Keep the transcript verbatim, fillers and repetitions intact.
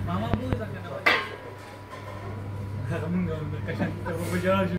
Mama bu isang ka na ba? Kamu nggak berkesan, coba berjalan.